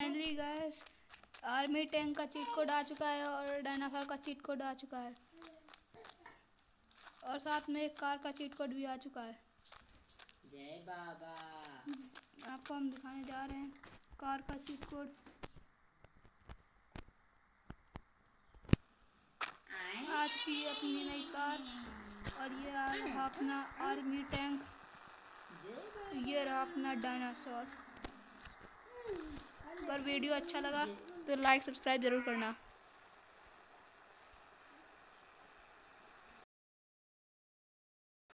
Finally guys army tank का cheat code आ चुका है और डायनासोर का चीट कोड आ चुका है और साथ में एक कार का चीट कोड भी आ चुका है। जय बाबा। आपको हम दिखाने जा रहे हैं कार का चीट कोड। आ चुकी है अपनी नई कार और ये रहा अपना आर्मी टैंक, ये रहा अपना डायनासोर। अगर वीडियो अच्छा लगा तो लाइक सब्सक्राइब जरूर करना।